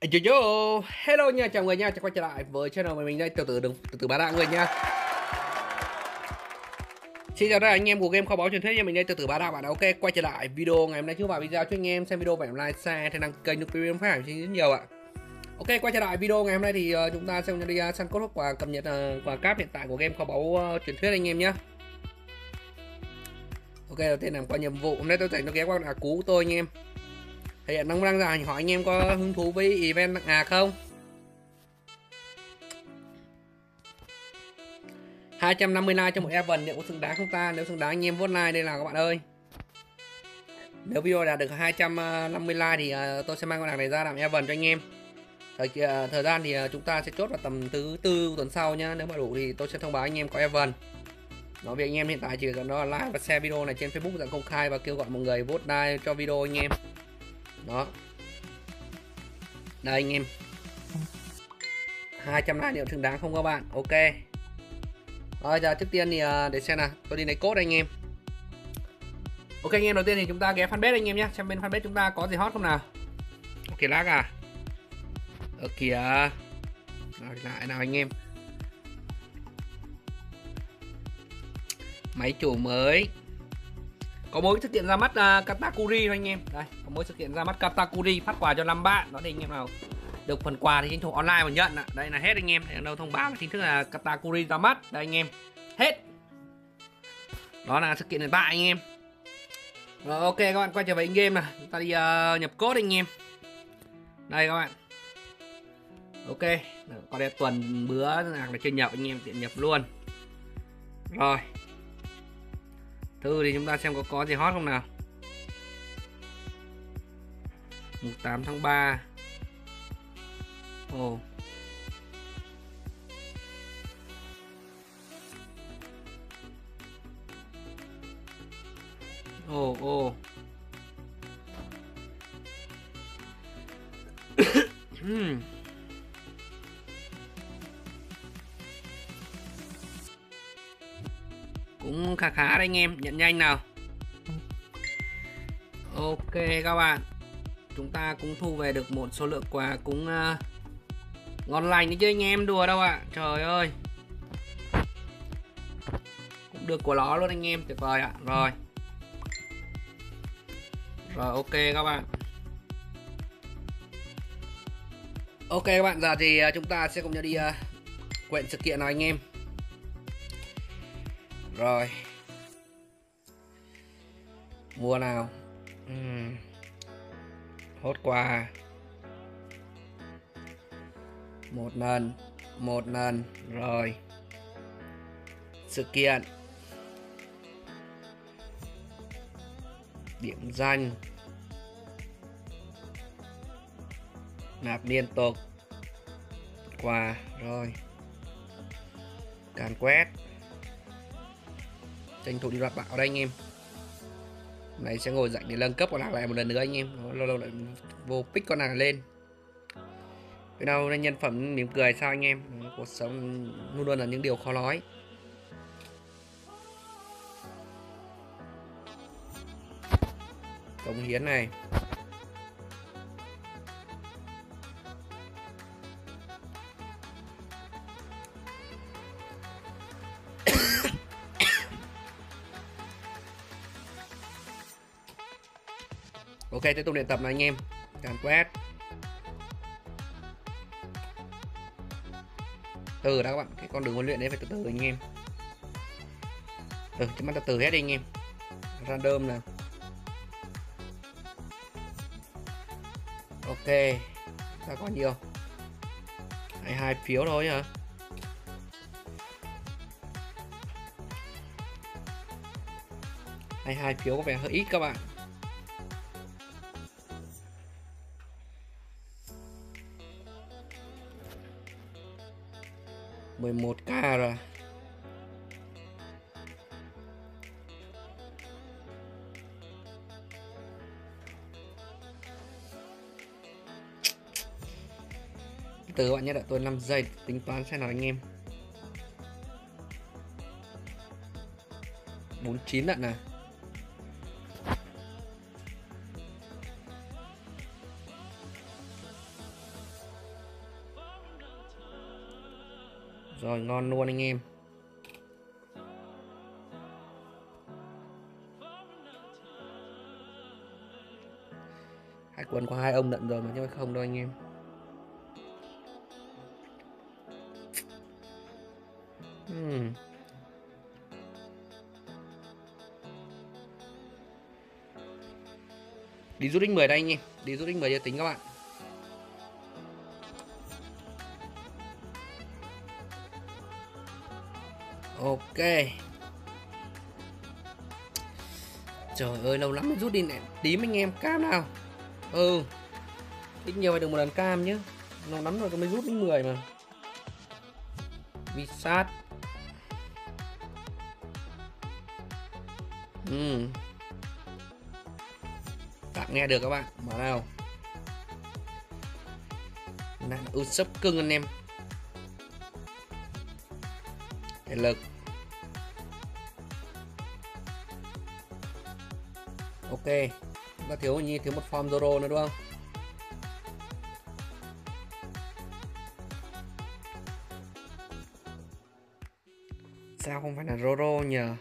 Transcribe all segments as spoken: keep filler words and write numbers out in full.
Yo yo, hello nha, chào người nha, chào quay trở lại với channel của mình đây, từ từ đừng từ từ bá đạo người nha. Xin chào tất cả anh em của game kho báu truyền thuyết nha, mình đây từ từ bá đạo bạn. Ok, quay trở lại video ngày hôm nay trước vào video cho anh em xem video phải like, share, thay đăng kênh YouTube không phải rất nhiều ạ. Ok, quay trở lại video ngày hôm nay thì uh, chúng ta sẽ đi uh, săn cốt quà cập nhật uh, quà cáp hiện tại của game kho báu uh, truyền thuyết anh em nhé. Ok, đầu tiên làm qua nhiệm vụ. Hôm nay tôi dành cho ghé qua là cú của tôi anh em. Thì hiện đang đang ra hỏi anh em có hứng thú với event tặng à không? hai trăm năm mươi like cho một event liệu có xứng đáng không ta? Nếu xứng đáng anh em vote like đây nào các bạn ơi. Nếu video đạt được hai trăm năm mươi like thì tôi sẽ mang con hàng này ra làm event cho anh em. Thời thời gian thì chúng ta sẽ chốt vào tầm thứ tư tuần sau nhá. Nếu mà đủ thì tôi sẽ thông báo anh em có event. Nói về anh em hiện tại chỉ cần đó là like và share video này trên Facebook dạng công khai và kêu gọi mọi người vote like cho video anh em. Đó. Đây anh em. hai trăm like liệu xứng đáng không các bạn? Ok. Rồi giờ trước tiên thì để xem nào, tôi đi lấy code anh em. Ok anh em, đầu tiên thì chúng ta ghé fanpage anh em nhé, xem bên fanpage chúng ta có gì hot không nào. Ok lag à? Ở kìa. Rồi lại nào anh em. Máy chủ mới. Có mỗi sự kiện ra mắt uh, Katakuri thôi anh em. Đây, có mỗi sự kiện ra mắt Katakuri phát quà cho năm bạn. Đó thì anh em nào được phần quà thì tranh thủ online mà nhận ạ. Đây là hết anh em. Thì đâu thông báo chính thức là Katakuri ra mắt. Đây anh em. Hết. Đó là sự kiện hiện tại anh em. Rồi ok các bạn, quay trở về game này. Chúng ta đi uh, nhập code anh em. Đây các bạn. Ok, có đây tuần bữa là chưa nhập anh em, tiện nhập luôn. Rồi. Thư thì chúng ta xem có có gì hot không nào. mùng tám tháng ba. Ồ. Ồ ồ. Cũng khá khá đấy anh em, nhận nhanh nào. Ok các bạn, chúng ta cũng thu về được một số lượng quà cũng uh, ngon lành đấy chứ anh em, đùa đâu ạ. À. Trời ơi, cũng được của nó luôn anh em, tuyệt vời ạ. À. Rồi Rồi ok các bạn. Ok các bạn, giờ thì chúng ta sẽ cùng nhau đi uh, quyện sự kiện nào anh em. Rồi mua nào. uhm. Hốt quà một lần một lần. Rồi sự kiện điểm danh nạp liên tục quà. Rồi càn quét, tranh thủ đi loạt bạo đây anh em. Này sẽ ngồi dậy để nâng cấp con hàng lại một lần nữa anh em. Lâu lâu lại vô pick con hàng lên. Cái nào nên nhân phẩm mỉm cười sao anh em. Cuộc sống luôn luôn là những điều khó nói. Cống hiến này. Ok, tiếp tục luyện tập này anh em. Càn quét. Từ đó các bạn, cái con đường huấn luyện đấy phải từ từ anh em. Từ chứ mắt từ từ hết đi anh em. Random nào. Ok, ta có nhiều. hai hai phiếu thôi hả? hai hai phiếu có vẻ hơi ít các bạn. mười một k rồi. Từ bạn nhé, đợi tôi năm giây tính toán xem nào anh em. bốn mươi chín lận này. Rồi ngon luôn anh em. Hải quân có hai ông lận rồi mà chứ không đâu anh em. uhm. Đi rút đích mười đây anh em. Đi rút đích mười cho tính các bạn. Ok. Trời ơi lâu lắm mới rút đi này. Tím anh em, cam nào. Ừ. Ít nhiều phải được một lần cam nhá. Lâu lắm rồi tôi mới rút đến mười mà. Visat. Ừ. Tạm nghe được các bạn. Mở nào. Ưu sấp cưng anh em. Thể lực. Ok. Chúng ta thiếu như thiếu một form Zoro nữa đúng không? Sao không phải là Roro nhờ?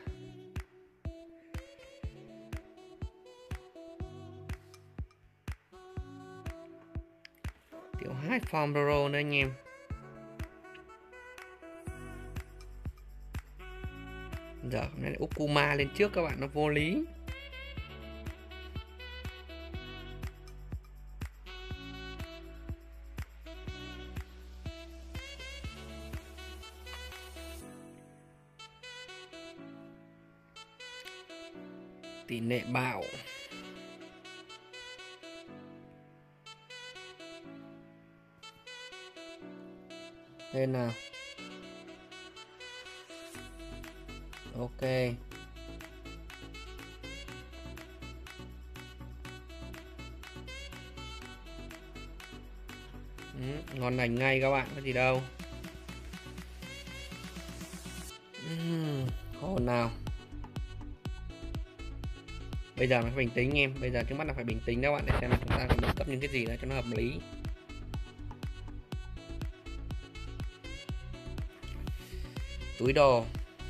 Thiếu hai form Roro nữa anh em. Giờ hôm nay Ukuma lên trước các bạn, nó vô lý. Tỷ lệ bạo. Lên nào. Ok. Ừ, ngon lành ngay các bạn, có gì đâu. uhm, Hồn nào. Bây giờ phải bình tĩnh anh em. Bây giờ trước mắt là phải bình tĩnh các bạn, để xem là chúng ta cần nâng cấp những cái gì đó cho nó hợp lý. Túi đồ.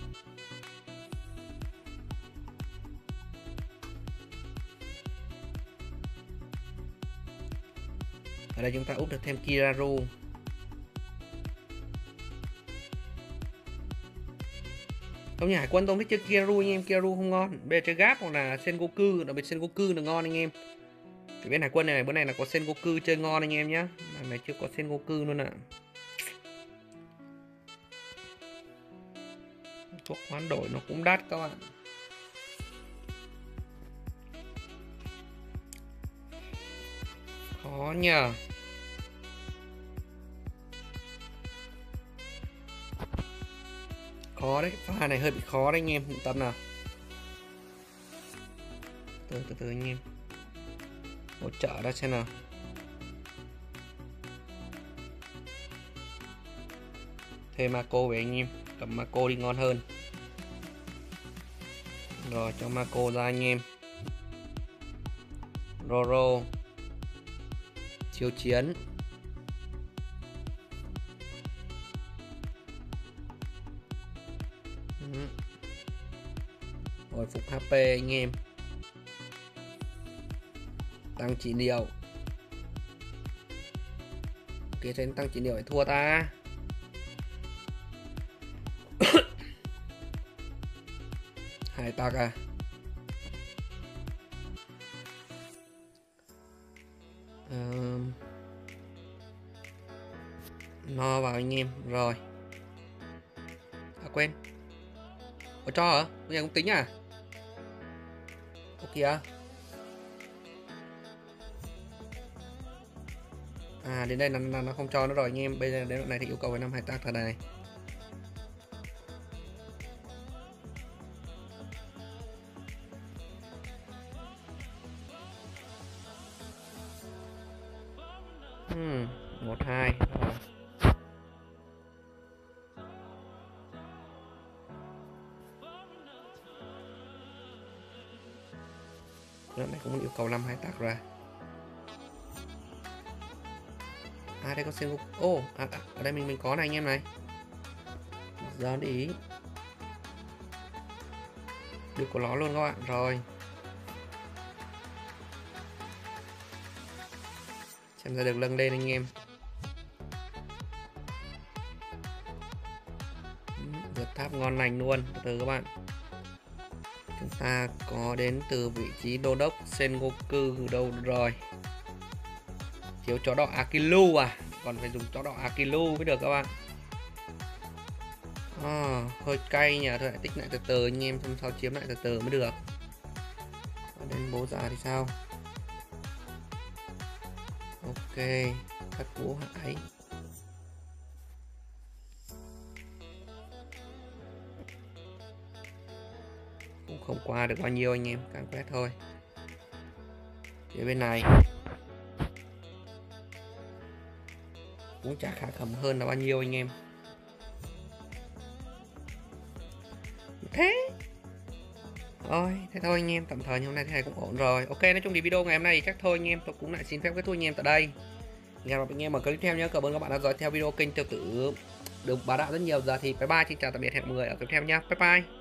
Ở đây chúng ta úp được thêm Kiraru. Không, nhà Hải quân tôi thích chơi Kiraru anh em. Kiraru không ngon. Bây giờ chơi Gap hoặc là Sengoku. Đặc biệt Sengoku là ngon anh em. Thì bên Hải quân này, bữa này là có Sengoku chơi ngon anh em nhé. Mà này chưa có Sengoku luôn ạ. Thuốc hoán đổi nó cũng đắt các bạn. Khó nhờ. Khó đấy, pha này hơi bị khó đấy anh em, tâm nào. Từ từ từ anh em. Hỗ trợ ra xem nào. Thêm Mako về anh em, cầm Mako đi ngon hơn. Rồi cho Mako ra anh em. Roro. Chiêu chiến. Hồi phục hát pê anh em. Tăng trị liệu. Ok, trên tăng trị liệu phải thua ta. Hai tạc à. Uh, no vào anh em. Rồi. À quên. Có cho hả? Bây giờ cũng tính à? Ok kìa. À đến đây là, là nó không cho nó rồi anh em. Bây giờ đến đoạn này thì yêu cầu phải năm hai tác thật này. Hmm, một hai. Đoạn này cũng yêu cầu năm hai tác ra. À đây có Sengoku. Ô, oh, à, ở đây mình mình có này anh em này. Giờ đi được của nó luôn các bạn. Rồi xem ra được nâng lên anh em. Vượt tháp ngon lành luôn. Từ từ các bạn, chúng ta có đến từ vị trí đô đốc Sengoku đâu rồi. Thiếu chó đỏ Akilu à, còn phải dùng chó đỏ Akilu mới được các bạn. À, hơi cay nhỉ, thôi lại tích lại từ từ anh em, xong sau chiếm lại từ từ mới được. Đến bố già thì sao? Ok, thất vũ hải. Cũng không qua được bao nhiêu anh em, càng quét thôi. Phía bên này cũng chả khá khẩm hơn là bao nhiêu anh em. Thế rồi, thế thôi anh em, tạm thời như hôm nay thế này cũng ổn rồi. Ok, nói chung thì video ngày hôm nay chắc thôi anh em, tôi cũng lại xin phép kết thúc anh em tại đây. Hẹn gặp anh em ở clip tiếp theo nhé. Cảm ơn các bạn đã dõi theo video kênh Tiêu Tử được bá đạo rất nhiều. Giờ thì bye bye, xin chào tạm biệt, hẹn gặp mọi người ở clip tiếp theo nhé. Bye bye.